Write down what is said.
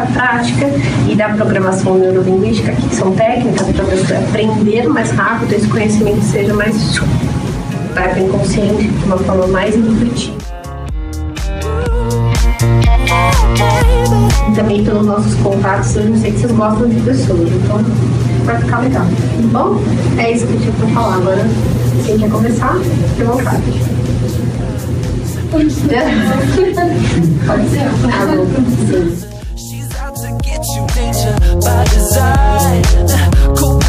prática e da programação neurolinguística, que são técnicas para você aprender mais rápido, esse conhecimento seja mais vai para o inconsciente de uma forma mais intuitiva. E também pelos nossos contatos, eu sei que vocês gostam de pessoas, então vai ficar legal, tá bom? É isso que eu tinha para falar. Agora, quem quer começar, fique à vontade. Pode ser? Ah, bom.